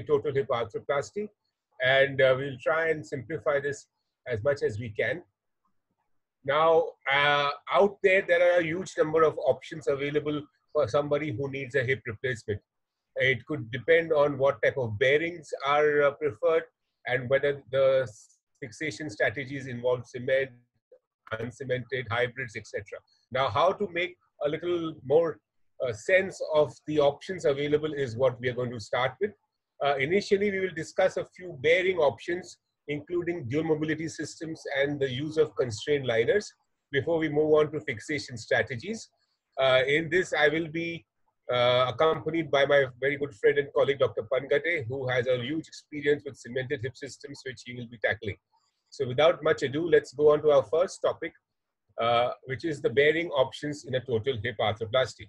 total hip arthroplasty, and we'll try and simplify this as much as we can. Now, out there are a huge number of options available for somebody who needs a hip replacement. It could depend on what type of bearings are preferred and whether the fixation strategies involve cement, uncemented, hybrids, etc. Now, how to make a little more sense of the options available is what we are going to start with. Initially, we will discuss a few bearing options, including dual mobility systems and the use of constrained liners before we move on to fixation strategies. In this, I will be accompanied by my very good friend and colleague, Dr. Pangate, who has a huge experience with cemented hip systems, which he will be tackling. So without much ado, let's go on to our first topic, which is the bearing options in a total hip arthroplasty.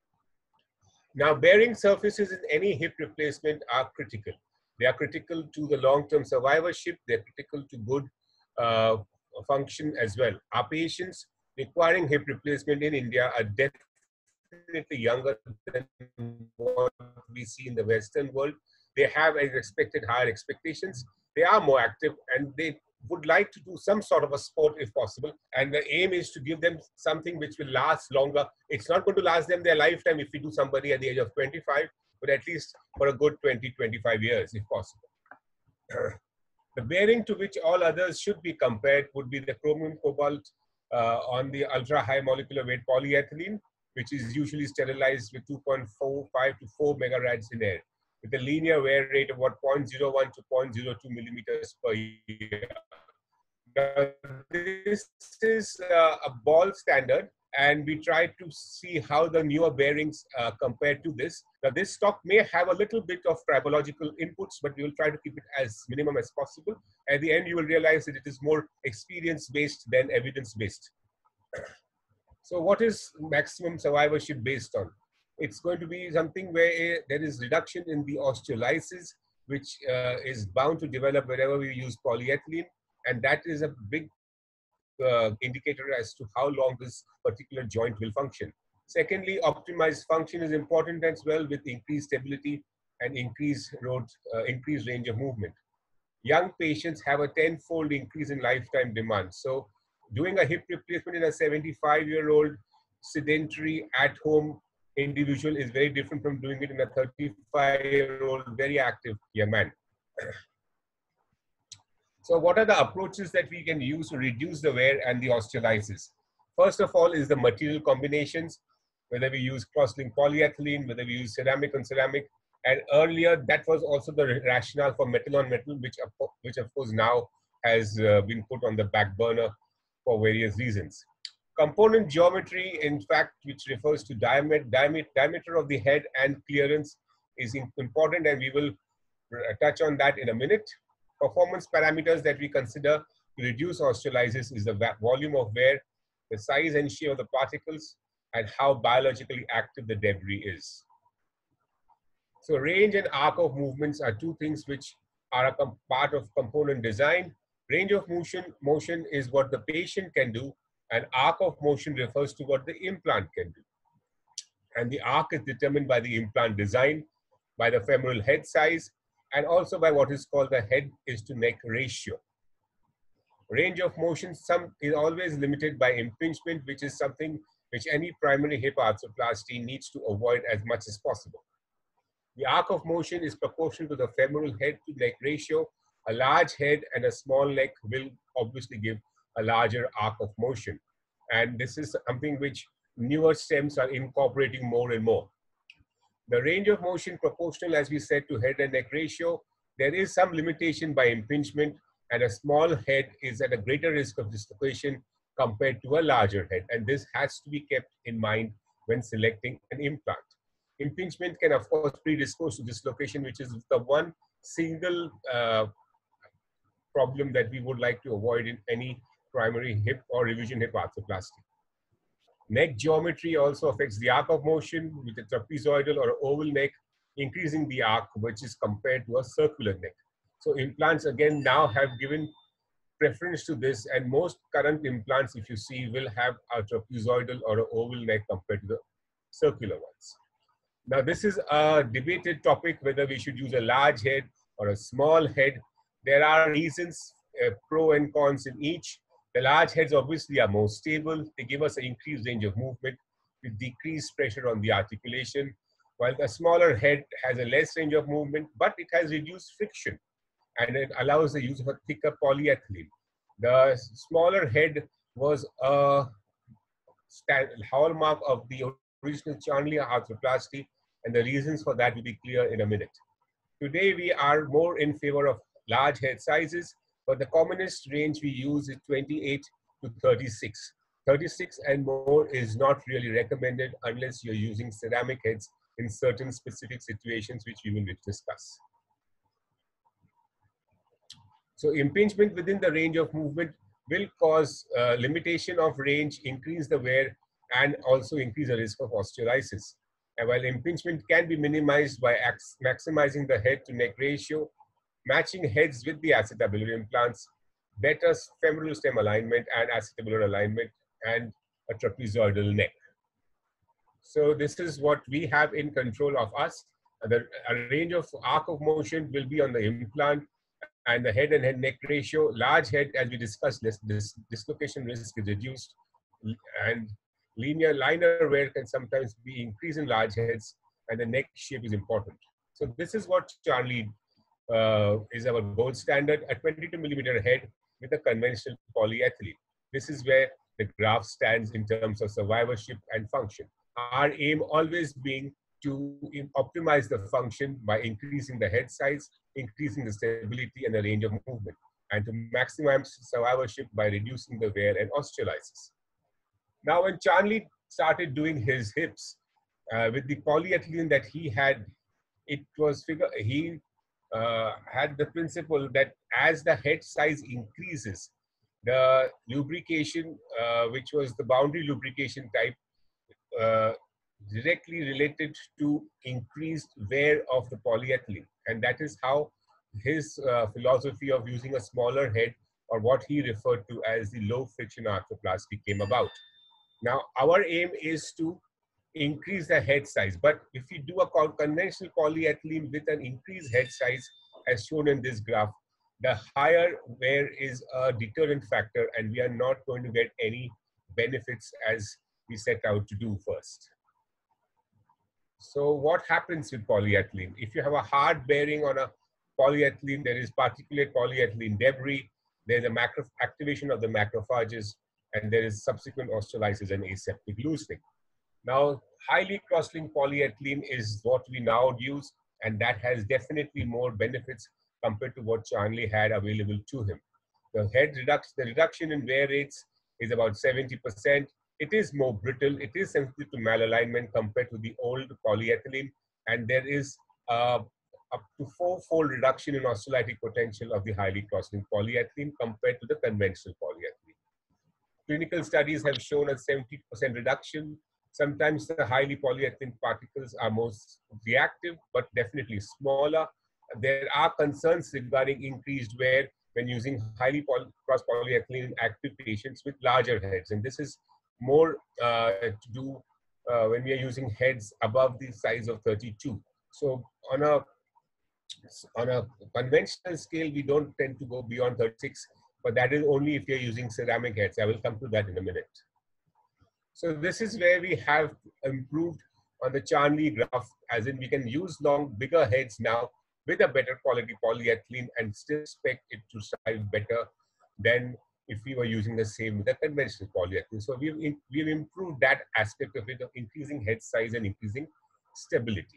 Now, bearing surfaces in any hip replacement are critical. They are critical to the long-term survivorship. They're critical to good function as well. Our patients requiring hip replacement in India are definitely younger than what we see in the Western world. They have, as expected, higher expectations. They are more active and they would like to do some sort of a sport if possible. And the aim is to give them something which will last longer. It's not going to last them their lifetime if we do somebody at the age of 25, but at least for a good 20, 25 years if possible. The bearing to which all others should be compared would be the chromium cobalt on the ultra high molecular weight polyethylene, which is usually sterilized with 2.45 to 4 megarads in air, with a linear wear rate of about 0.01 to 0.02 millimeters per year. Now, this is a ball standard, and we try to see how the newer bearings compare to this. Now, this stock may have a little bit of tribological inputs, but we will try to keep it as minimum as possible. At the end, you will realize that it is more experience-based than evidence-based. So what is maximum survivorship based on? It's going to be something where there is reduction in the osteolysis, which is bound to develop wherever we use polyethylene. And that is a big indicator as to how long this particular joint will function. Secondly, optimized function is important as well, with increased stability and increased range of movement. Young patients have a 10-fold increase in lifetime demand. So doing a hip replacement in a 75-year-old sedentary at-home individual is very different from doing it in a 35-year-old very active young man. So what are the approaches that we can use to reduce the wear and the osteolysis? First of all is the material combinations, whether we use cross-linked polyethylene, whether we use ceramic on ceramic. And earlier, that was also the rationale for metal on metal, which of course now has been put on the back burner for various reasons. Component geometry, in fact, which refers to diameter of the head and clearance, is important, and we will touch on that in a minute. Performance parameters that we consider to reduce osteolysis is the volume of wear, the size and shape of the particles, and how biologically active the debris is. So range and arc of movements are two things which are a part of component design. Range of motion is what the patient can do, and arc of motion refers to what the implant can do. And the arc is determined by the implant design, by the femoral head size, and also by what is called the head is to neck ratio. Range of motion is always limited by impingement, which is something which any primary hip arthroplasty needs to avoid as much as possible. The arc of motion is proportional to the femoral head to neck ratio. A large head and a small neck will obviously give a larger arc of motion. And this is something which newer stems are incorporating more and more. The range of motion proportional, as we said, to head and neck ratio. There is some limitation by impingement, and a small head is at a greater risk of dislocation compared to a larger head. And this has to be kept in mind when selecting an implant. Impingement can, of course, predispose to dislocation, which is the one single problem that we would like to avoid in any primary hip or revision hip arthroplasty. Neck geometry also affects the arc of motion with a trapezoidal or oval neck, increasing the arc, which is compared to a circular neck. So implants, again, now have given preference to this, and most current implants, if you see, will have a trapezoidal or an oval neck compared to the circular ones. Now, this is a debated topic whether we should use a large head or a small head. There are reasons, pro and cons in each. The large heads obviously are more stable. They give us an increased range of movement with decreased pressure on the articulation, while the smaller head has a less range of movement, but it has reduced friction and it allows the use of a thicker polyethylene. The smaller head was a hallmark of the original Charnley arthroplasty, and the reasons for that will be clear in a minute. Today, we are more in favor of large head sizes, but the commonest range we use is 28 to 36. 36 and more is not really recommended unless you're using ceramic heads in certain specific situations, which we will discuss. So impingement within the range of movement will cause limitation of range, increase the wear, and also increase the risk of osteolysis. And while impingement can be minimized by maximizing the head to neck ratio, matching heads with the acetabular implants, better femoral stem alignment and acetabular alignment, and a trapezoidal neck. So this is what we have in control of us. A range of arc of motion will be on the implant, and the head and head neck ratio. Large head, as we discussed, this dislocation risk is reduced, and liner wear can sometimes be increased in large heads, and the neck shape is important. So this is what Charnley is our gold standard, a 22 millimeter head with a conventional polyethylene. This is where the graph stands in terms of survivorship and function. Our aim always being to optimize the function by increasing the head size, increasing the stability and the range of movement, and to maximize survivorship by reducing the wear and osteolysis. Now, when Charnley started doing his hips with the polyethylene that he had, he had the principle that as the head size increases, the lubrication, which was the boundary lubrication type, directly related to increased wear of the polyethylene. And that is how his philosophy of using a smaller head, or what he referred to as the low friction arthroplasty, came about. Now, our aim is to increase the head size, but if you do a conventional polyethylene with an increased head size, as shown in this graph, the higher wear is a deterrent factor, and we are not going to get any benefits as we set out to do first. So what happens with polyethylene? If you have a hard bearing on a polyethylene, there is particulate polyethylene debris, there's a activation of the macrophages, and there is subsequent osteolysis and aseptic loosening. Now, highly cross-linked polyethylene is what we now use, and that has definitely more benefits compared to what Charnley had available to him. The reduction in wear rates is about 70%. It is more brittle. It is sensitive to malalignment compared to the old polyethylene, and there is up to 4-fold reduction in osteolytic potential of the highly cross-linked polyethylene compared to the conventional polyethylene. Clinical studies have shown a 70% reduction. Sometimes the highly polyethylene particles are most reactive, but definitely smaller. There are concerns regarding increased wear when using highly cross polyethylene in active patients with larger heads. And this is more to do when we are using heads above the size of 32. So on a conventional scale, we don't tend to go beyond 36, but that is only if you're using ceramic heads. I will come to that in a minute. So this is where we have improved on the Charnley graph, as in we can use bigger heads now with a better quality polyethylene and still expect it to strive better than if we were using the same with the conventional polyethylene. So we've improved that aspect of it, of increasing head size and increasing stability.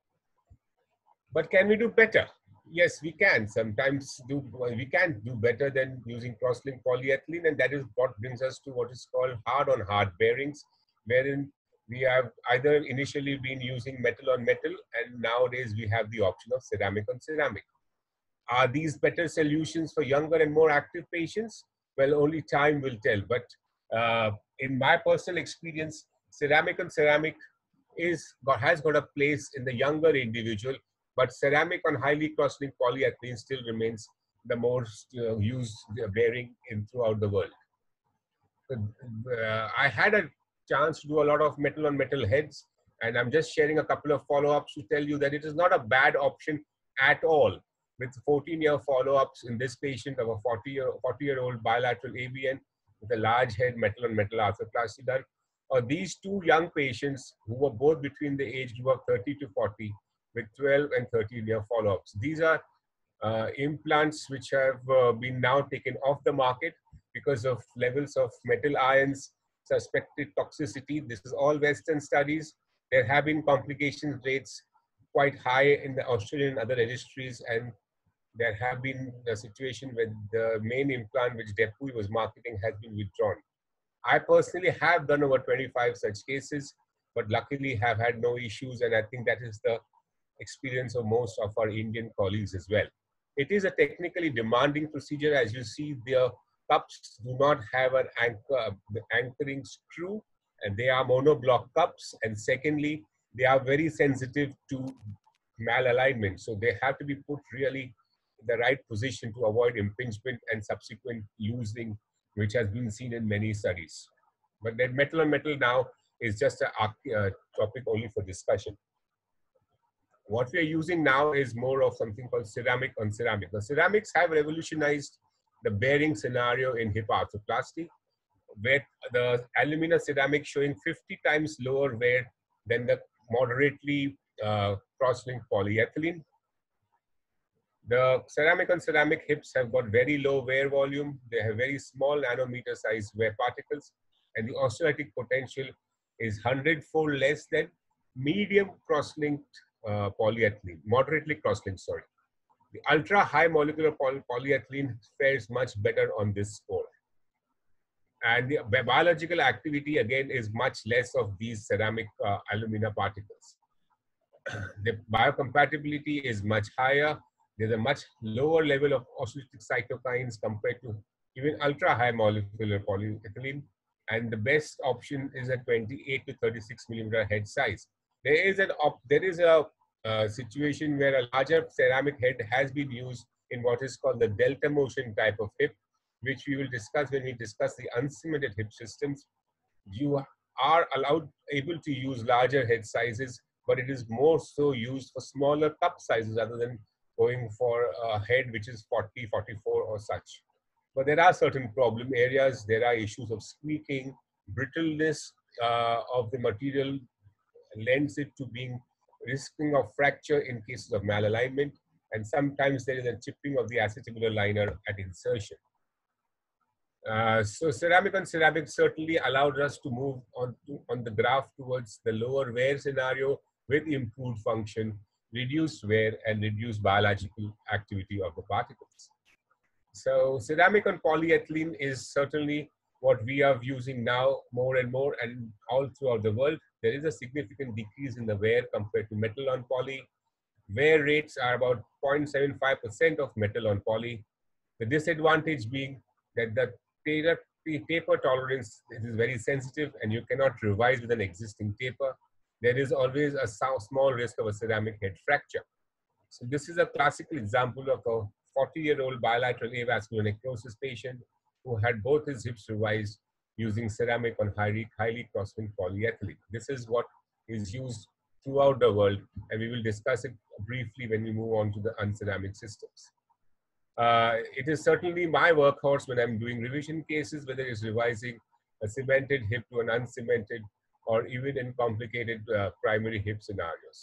But can we do better? Yes, we can. Sometimes we can do better than using cross-linked polyethylene, and that is what brings us to what is called hard-on-hard bearings, wherein we have either initially been using metal on metal, and nowadays we have the option of ceramic on ceramic. Are these better solutions for younger and more active patients? Well, only time will tell. But in my personal experience, ceramic on ceramic has got a place in the younger individual, but ceramic on highly cross-linked polyethylene still remains the most used bearing throughout the world. I had a chance to do a lot of metal on metal heads, And I'm just sharing a couple of follow-ups to tell you that it is not a bad option at all. With 14-year follow-ups in this patient of a 40-year-old bilateral ABN with a large head metal on metal arthroplasty done, or these two young patients who were both between the age group of 30 to 40 with 12 and 13-year follow-ups. These are implants which have been now taken off the market because of levels of metal ions, suspected toxicity. This is all Western studies. There have been complication rates quite high in the Australian and other registries, and there have been a situation where the main implant which Depuy was marketing has been withdrawn. I personally have done over 25 such cases, but luckily have had no issues, and I think that is the experience of most of our Indian colleagues as well. It is a technically demanding procedure. As you see, the cups do not have an anchoring screw, and they are monoblock cups. And secondly, they are very sensitive to malalignment. So they have to be put really in the right position to avoid impingement and subsequent loosening, which has been seen in many studies. But that metal on metal now is just a topic only for discussion. What we are using now is more of something called ceramic on ceramic. The ceramics have revolutionized the bearing scenario in hip arthroplasty, where the alumina ceramic showing 50 times lower wear than the moderately cross-linked polyethylene. The ceramic on ceramic hips have got very low wear volume. They have very small nanometer size wear particles, and the osteolytic potential is 100-fold less than medium cross-linked polyethylene, moderately cross-linked, sorry. The ultra high molecular polyethylene fares much better on this score. And the biological activity again is much less of these ceramic alumina particles. The biocompatibility is much higher. There's a much lower level of osteolytic cytokines compared to even ultra high molecular polyethylene. And the best option is a 28 to 36 millimeter head size. There is a situation where a larger ceramic head has been used in what is called the delta motion type of hip, which we will discuss when we discuss the uncemented hip systems. You are able to use larger head sizes, but it is more so used for smaller cup sizes rather than going for a head which is 40, 44 or such. But there are certain problem areas. There are issues of squeaking, brittleness of the material lends it to being risking of fracture in cases of malalignment, and sometimes there is a chipping of the acetibular liner at insertion. So ceramic on ceramic certainly allowed us to move on the graph towards the lower wear scenario with improved function, reduced wear, and reduced biological activity of the particles. So ceramic on polyethylene is certainly what we are using now more and more, and all throughout the world. There is a significant decrease in the wear compared to metal on poly. Wear rates are about 0.75% of metal on poly. The disadvantage being that the taper tolerance is very sensitive and you cannot revise with an existing taper. There is always a small risk of a ceramic head fracture. So this is a classical example of a 40-year-old bilateral avascular necrosis patient who had both his hips revised using ceramic on highly cross-linked polyethylene. This is what is used throughout the world, and we will discuss it briefly when we move on to the unceramic systems. It is certainly my workhorse when I'm doing revision cases, whether it's revising a cemented hip to an uncemented or even in complicated primary hip scenarios.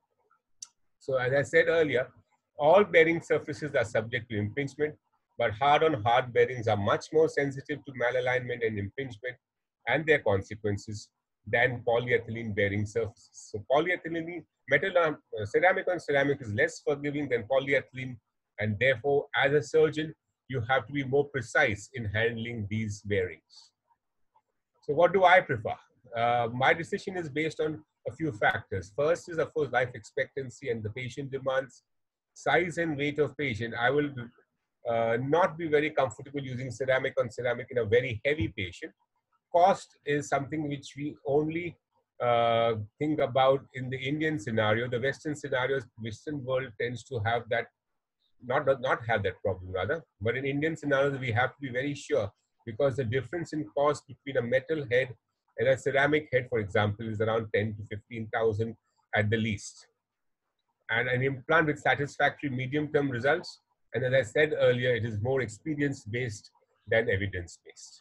So as I said earlier, all bearing surfaces are subject to impingement, but hard-on-hard bearings are much more sensitive to malalignment and impingement and their consequences than polyethylene bearing surfaces. So polyethylene, ceramic on ceramic is less forgiving than polyethylene, and therefore, as a surgeon, you have to be more precise in handling these bearings. So what do I prefer? My decision is based on a few factors. First is, of course, life expectancy and the patient demands. Size and weight of patient. I will not be very comfortable using ceramic on ceramic in a very heavy patient. Cost is something which we only think about in the Indian scenario. The Western scenarios, Western world tends to have that, not have that problem rather. But in Indian scenarios, we have to be very sure, because the difference in cost between a metal head And a ceramic head, for example, is around 10 to 15,000 at the least. And an implant with satisfactory medium-term results. And as I said earlier, it is more experience-based than evidence-based.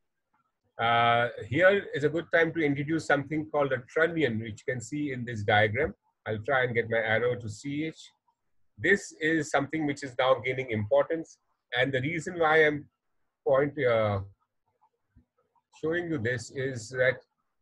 Here is a good time to introduce something called a trunnion, which you can see in this diagram. I'll try and get my arrow to see it. This is something which is now gaining importance. And the reason why I'm showing you this is that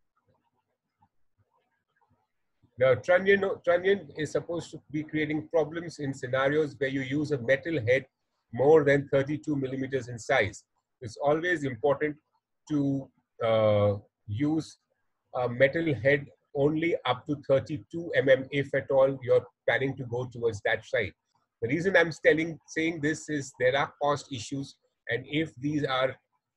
the trunnion is supposed to be creating problems in scenarios where you use a metal head more than 32 millimeters in size. It's always important to use a metal head only up to 32 mm if at all you're planning to go towards that side. The reason I'm saying this is there are cost issues, and if these are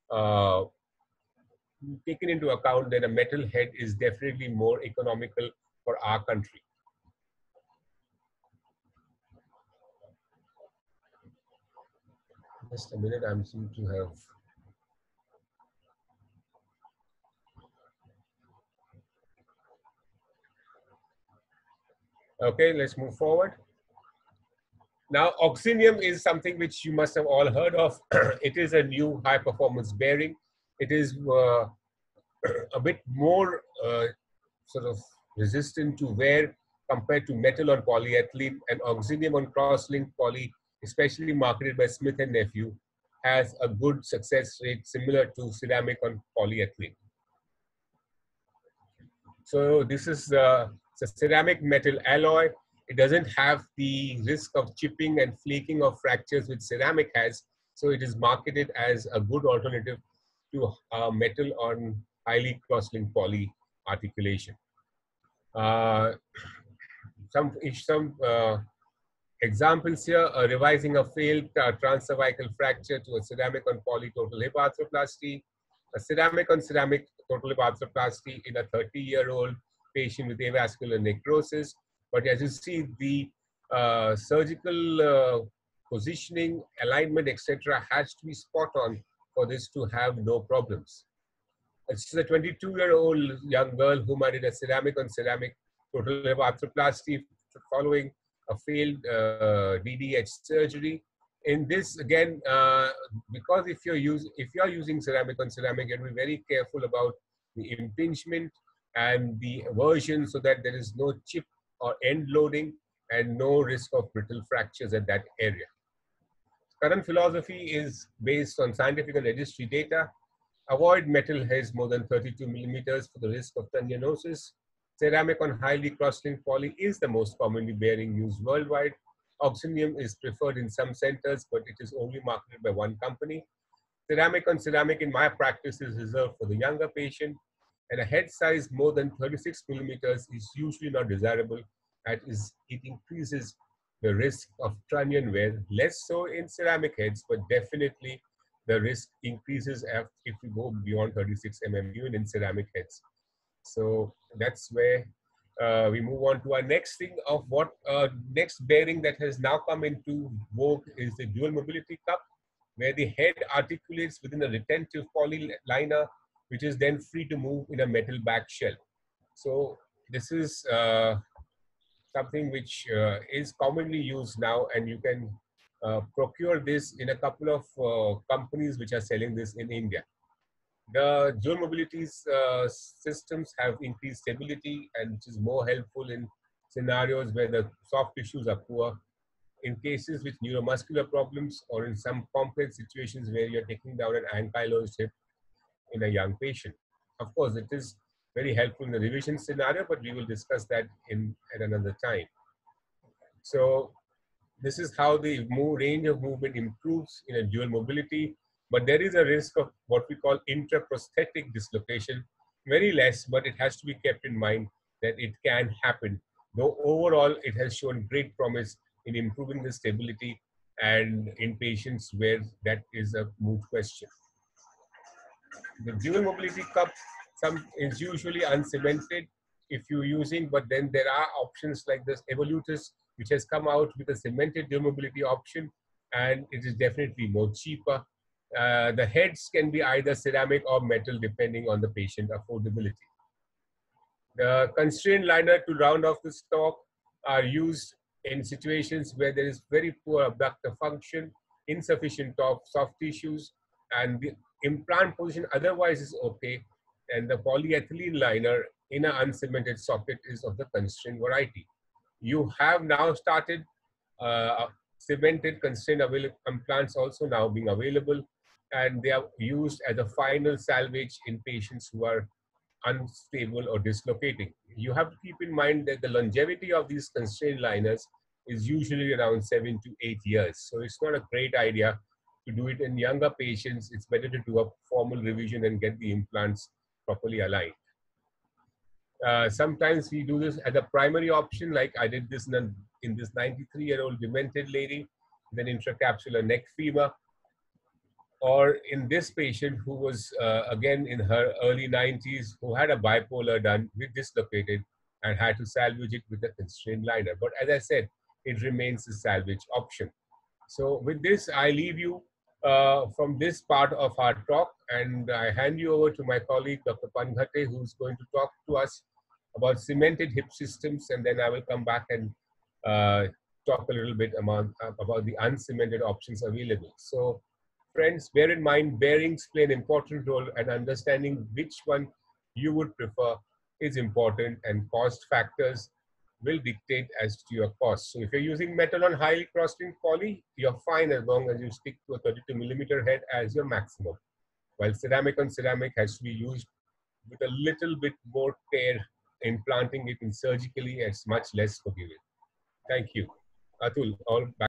taken into account, then a metal head is definitely more economical for our country. Just a minute, I'm seem to have. Okay, let's move forward. Now, Oxenium is something which you must have all heard of. It is a new high performance bearing. It is a bit more sort of resistant to wear compared to metal on polyethylene, and Oxenium on cross-linked poly, especially marketed by Smith and Nephew, has a good success rate similar to ceramic on polyethylene. So this is a ceramic metal alloy. It doesn't have the risk of chipping and flaking of fractures which ceramic has. So it is marketed as a good alternative to metal on highly cross-linked poly articulation. Some examples here: revising a failed transcervical fracture to a ceramic on poly total hip arthroplasty, a ceramic on ceramic total hip arthroplasty in a 30-year-old patient with avascular necrosis. But as you see, the surgical positioning, alignment, etc., has to be spot on for this to have no problems. It's a 22-year-old young girl who did a ceramic on ceramic total hip arthroplasty following a failed DDH surgery. In this, again, because if you're using ceramic on ceramic, you have to be very careful about the impingement and the aversion so that there is no chip or end loading and no risk of brittle fractures at that area. Current philosophy is based on scientific and registry data. Avoid metal heads more than 32 millimeters for the risk of tunnionosis. Ceramic on highly cross-linked poly is the most commonly bearing used worldwide. Oxenium is preferred in some centers, but it is only marketed by one company. Ceramic on ceramic in my practice is reserved for the younger patient, and a head size more than 36 millimeters is usually not desirable, as it increases the risk of trunnion wear, less so in ceramic heads, but definitely the risk increases if you go beyond 36 mm even in ceramic heads. So that's where we move on to our next thing of what next bearing that has now come into vogue is the dual mobility cup, where the head articulates within a retentive poly liner, which is then free to move in a metal back shell. So this is something which is commonly used now, and you can procure this in a couple of companies which are selling this in India. The dual mobility systems have increased stability, and which is more helpful in scenarios where the soft tissues are poor, in cases with neuromuscular problems, or in some complex situations where you're taking down an ankylosed hip in a young patient. Of course, it is very helpful in the revision scenario, but we will discuss that at another time. So this is how the range of movement improves in a dual mobility, but there is a risk of what we call intraprosthetic dislocation, very less, but it has to be kept in mind that it can happen. Though overall, it has shown great promise in improving the stability and in patients where that is a moot question. The dual mobility cup is usually uncemented if you're using, but then there are options like this Evolutus, which has come out with a cemented dual mobility option, and it is definitely more cheaper The heads can be either ceramic or metal depending on the patient affordability. The constraint liner to round off the stock are used in situations where there is very poor abductor function, insufficient soft tissues, and the implant position otherwise is okay, and the polyethylene liner in an uncemented socket is of the constraint variety. You have now started cemented constraint implants also now being available, and they are used as a final salvage in patients who are unstable or dislocating. You have to keep in mind that the longevity of these constraint liners is usually around 7 to 8 years. So it's not a great idea to do it in younger patients. It's better to do a formal revision and get the implants properly aligned. Sometimes we do this as a primary option, like I did this in this 93-year-old demented lady with an intracapsular neck femur, or in this patient who was, again, in her early 90s, who had a bipolar done with dislocated and had to salvage it with a constraint liner. But as I said, it remains a salvage option. So with this, I leave you from this part of our talk, and I hand you over to my colleague, Dr. Panghate, who's going to talk to us about cemented hip systems, and then I will come back and talk a little bit about the uncemented options available. So friends, bear in mind, bearings play an important role, and understanding which one you would prefer is important, and cost factors will dictate as to your cost. So if you're using metal on highly cross-linked poly, you're fine as long as you stick to a 32mm head as your maximum. While ceramic on ceramic has to be used with a little bit more care, implanting it in surgically, it's much less forgiving. Thank you. Atul, all back.